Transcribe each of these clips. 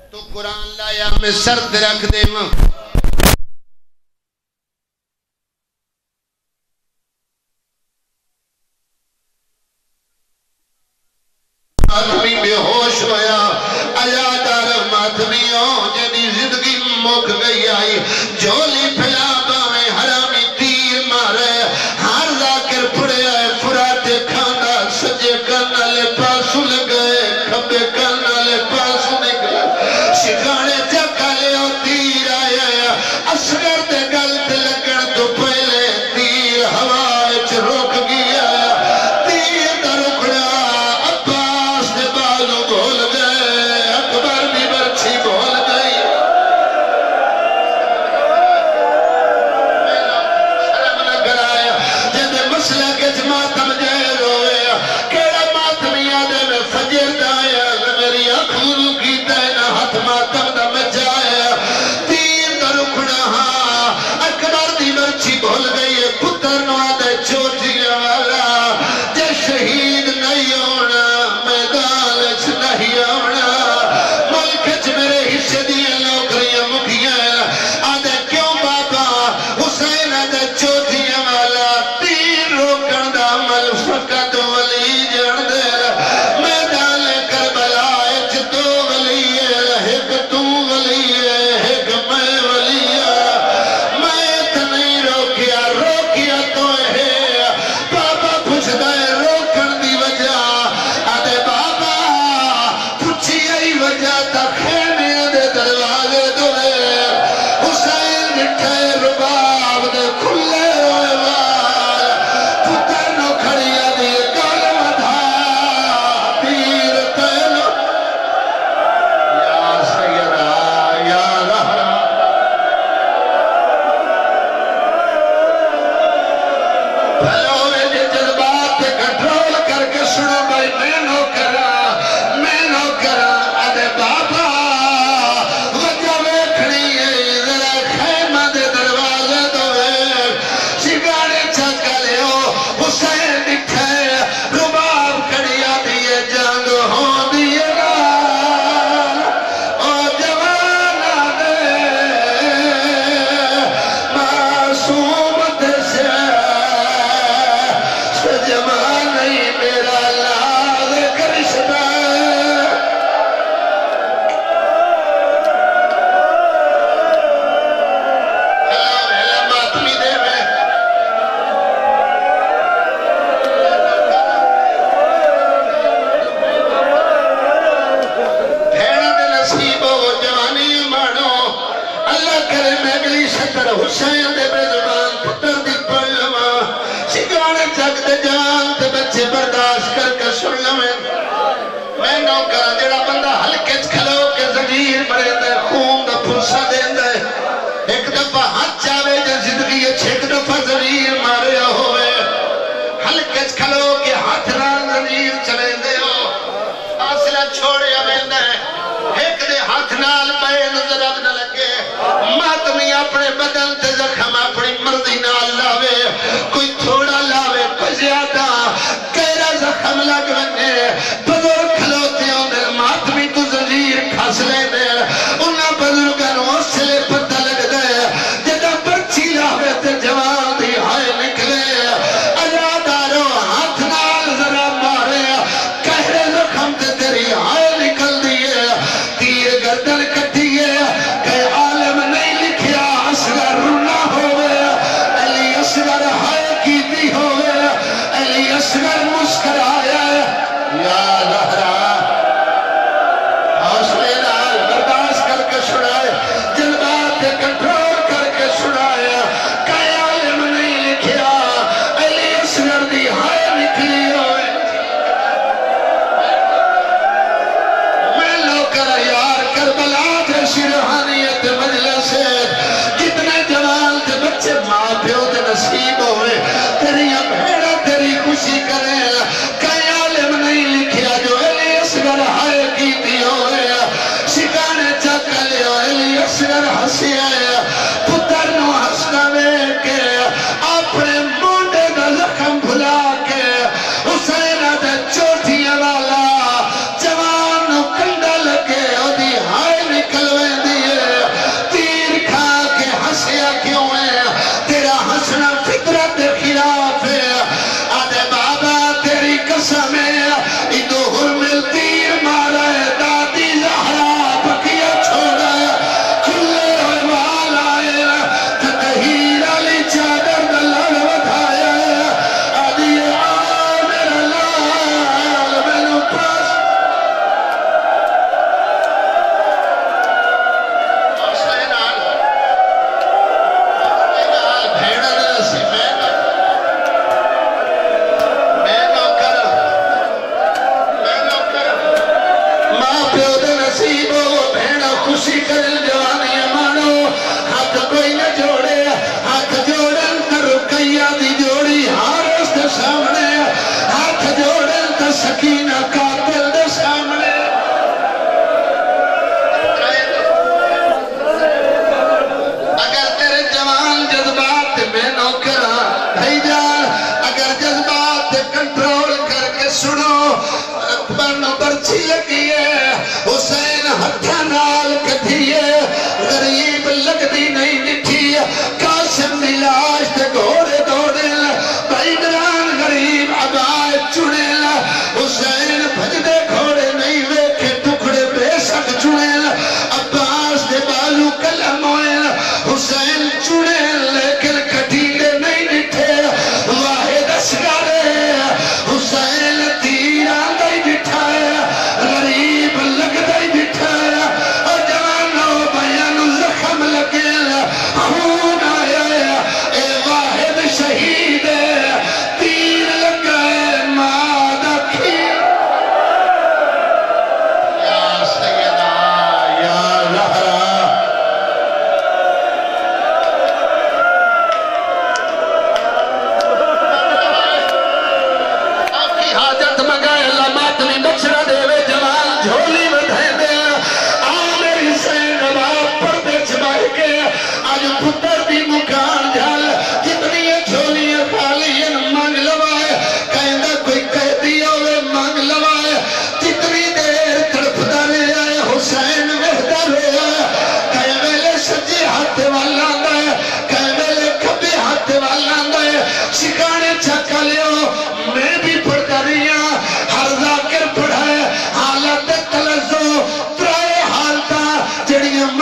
تو قرآن لایا میں سرد رکھ دے ماں ماتمی بے ہوش ہویا عزادار ماتمیوں جنی زندگی مک گئی آئی جولی پھیلا باویں حرامی تیر مارے ہر ذاکر پڑے آئے فرات کھانا سجے کرنا لے پاسو لگئے کھبے کرنا لے پاسو نکلے شکانے چکا لے او تیر آیا اصغر دے گلت لگن تو پہلے تیر ہوائے چھ روک گیا تیر دا رکڑا عباس دے بالوں بھول گئے اکبر بھی برچھی بھول گئی شرم نہ کرایا جدے مسئلہ کے جماعتم جائے رویا کیڑا ماتمیاں دے میں فجر دایا میری اکھولو کی دینا ہاتھ ماتم دا میں جایا تیر دا رکڑا ہاں اکبر دی برچھی بھول گئی پتر نوا دے چوٹیاں والا جے شہید نہیں ہونا میدان اچھ نہیں ہونا ملک اچھ میرے حصے دیئے نوکریاں مکیاں آدھے کیوں بابا حسین آدھے چوٹیاں والا تیر روکن دا عمل فقط ولی جان دے میدان کربلا اچھ دو ولی ہے ایک تو ولی ہے ایک میں ولی ہے میں تنہیں روکیا تو ہے بابا پوچھ دائے روکن دی وجہ آدھے بابا پوچھی ای وجہ تا خیمے دے دروازے دوئے حسین نٹھے رباب دے کھلے ہوئے وار پتر نو کھڑیا دی گل ودھا تیر تینو یا سیدہ یا رہا بھلوے جے جذبات تے کنٹرول کر کے سنو بھائی میں نو کرا آدھے بابا وجہ ویکھنی ہے ذرا خیمہ دے دروازے دوئے شکانے چکا لیو حسین نٹھے رباب کھڑیا دیئے جنگ ہوں دیئے ران او جوانا دے معصومت سے سجمان نہیں میرا لاغ کرشدہ ہلا ماتمی دے میں بھیڑا دے نصیب ہو جوانی مانو اللہ کرے میں اگلی شکر حسین دے بے زبان پتر دی پڑھ لما شکانے چک دے جان تے بچے برداشت کر کے سن لمیں میں نوکرا جڑا بندہ ہلکے کھلو کے زمیر مرے دے خون دا پھنسا دین دے ایک دفعہ ہاتھ چاوے جے زندگی ایک دفعہ زمیر مارے ہوئے ہلکے کھلو کے ہاتھ نال زمیر چلے دے ہو فاصلہ چھوڑے آویں دے ایک دے ہاتھ نال پے نظر اب نہ لگے ماتمی اپنے بدن تے زخم اپنی مرضی نال لاوے کوئی تھوڑا لاوے کوئی زیادہ گہرا زخم لگ بنے بزرگ کھلوتے ہوں دے ماتمی تو زنجیر کھس لے دے انہاں بزرگاں اس لے پتہ لگ دے جدہ برچی لاوے تے جوان دی ہائے نکلے عزادارو ہاتھ نال ذرا مارے گہرے زخم تے تیری ہائے نکل دیئے تیر گردن کٹیے کہ عالم نہیں لکھیا اصغر رونا ہوئے علی اصغر ہائے کی دی ہوئے علی اصغر مسکرایا یا لہرا حوصلے نال برداشت کر کے سنائے جذبات کنٹرول کر کے سنائے کہ عالم نہیں لکھیا علی اصغر دی ہائے نکلی ہوئے میں لوکر یار کربلا تھے شرحانیت مجلس جتنے جوان تھے بچے ماں پیو دے نصیب ہوئے تیری بھیڑا تیری خوشی کرے کہ عالم نہیں لکھیا جو علی اصغر ہائے کی دی ہوئے شکانے چکا لے علی اصغر ہسی آئے پتر نو ہسنا میں کے اپنے مونڈے دا زخم بھلا کے حسین دے چوٹیاں والا جوان نو کنڈا لگے او دی ہائے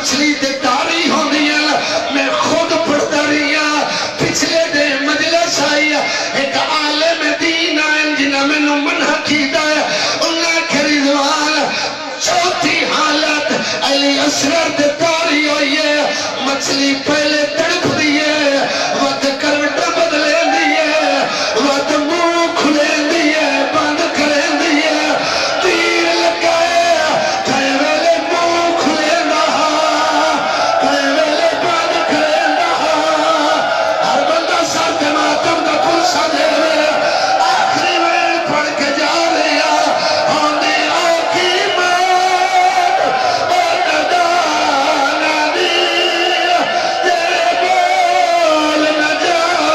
مچھلی دے داری ہوندی ہے میں خود پڑھتا رہی ہوں پچھلے دے مجلس آئی ایک عالم دین آئے جنہاں میں نو منع کیتا ہے انہاں کہ رضوان چوتھی حالت علی اصغر دے داری ہوئی ہے مچھلی پہلے تڑپ دی ہے وقت کروٹا بدلے دی ہے وقت منہ کھلے دی ہے بند کرے دی ہے تیر لگائے کھائے ویلے منہ کھلے رہا کھائے ویلے بند کرے رہا ہر بندہ ساتھ ماتم دا پلسا دے رہے آخری ویل پڑھ کے جا رہے ہوندے آکی مات اور ندانا دی تیرے بول نہ جا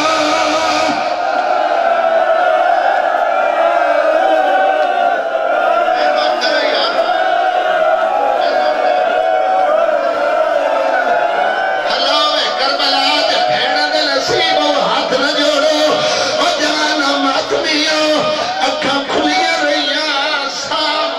ہلاوے کربلا دے بھیڑ دے نصیبو ہاتھ نہ جوڑو او جوانا ماتمیو اکھاں کھلیاں رہیاں صاف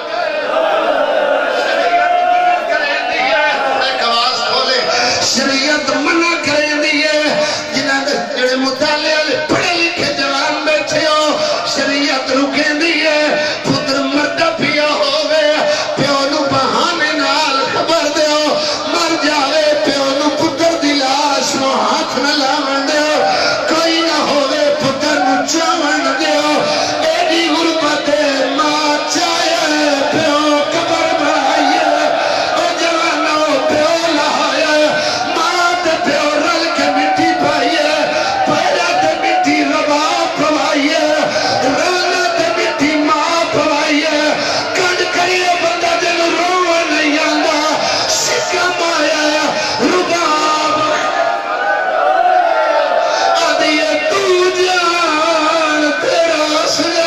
ایک آواز کھولے شریعت منع کریں دیئے جنہاں دے جڑے مطالعے پڑھے لکھے جوان بیٹھے ہو شریعت رکیں دیئے پتر مردہ پیا ہوئے پیو نو بہانے نال خبر دے ہو مر جاوے پیو نو پتر دی لاش نو ہاتھ نہ لاون دے ہو کوئی نہ ہوئے پتر نو چاون دے ہو ایڈی غربت ماں چاہے پیو قبر بنائیے او جوانو پیو لہائے ماں تے پیو رل کے مٹی پائیے پیرا تے مٹی ربا پوائیے رانا تے مٹی ماں پوائیے کنڈ کریے بندہ جن روہ نہیں آندا سکہ مایا رباب آدھیے تو جان تیرا سجا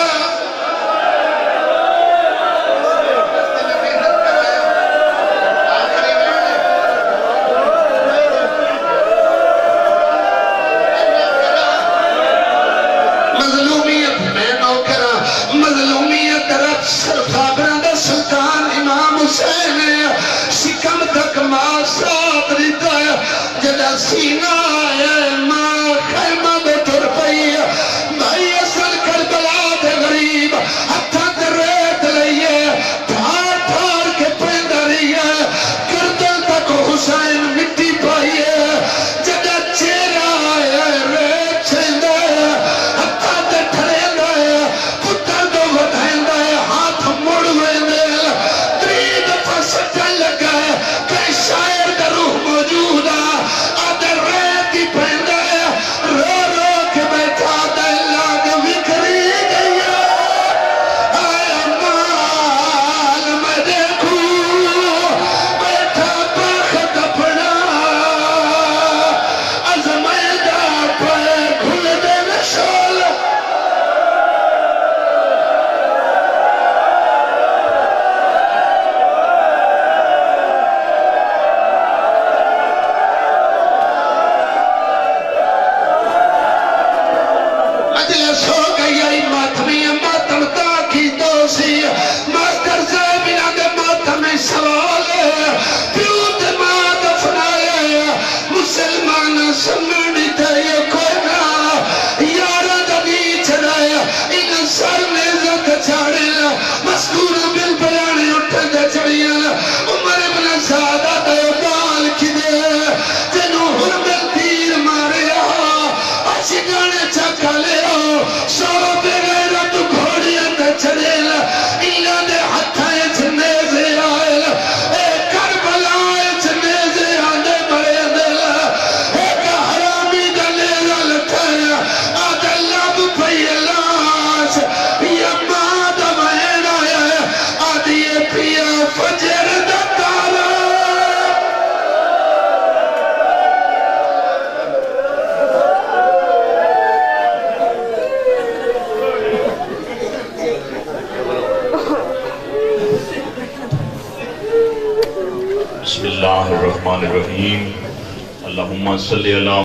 مظلومیت میں نوکرہ مظلومیت رب سرفابرہ دا سلطان امام حسین ہے شکم تک ماں ساتھ رہتا ہے جدہ سینہ ہے ماں خیمہ دے تر پئی بھائی اصل کربلا دے غریب ہتھا تے ریت لئیے پھار پھار کے پیدا رہی ہے گردن تک حسین مٹی پائی ہے جدہ چہرہ ہے ریت چھندہ ہے ہتھا تے ٹھڑیندہ ہے پتر دو ودھائندہ ہے ہاتھ مڑ ویندے تری دفعہ سٹا لگا ہے کہ شاعر دا روح موجود آدھر ریت ہی پہندہ ہے رو رو کے بیٹھا دے لاغ وکری گئی آیا مال میں دیکھوں بیٹھا بخت اپنا ازمیدہ پہ کھل دے نشول مجلس ہو گئی آئی ماتمی ماتم تاکی دوسی ماتر زیبینا دے ماتم سوال پیوت مات فنائے مسلمان سمنی تے کوئی نہ یارہ دنی چڑھائے ان سر میں عزت چھاڑے مسکور بل بیانی اٹھے دے چڑھیا عمر ابن سادہ دے بال کی دے تینو حرمل تیر مارے اچھی گانے چکا لے سو بغیرت گھوڑیاں تے چڑھے انہاں دے ہتھائیں چھنے سے آئے اے کربلا چھنے سے آنے مرے دل ایک حرامی دلے لٹھایا آدھے لب پئی لاش یا ماں دا بہن آیا آدھے پیا فجر دا تارا بسم اللہ الرحمن الرحیم اللہم صلی اللہ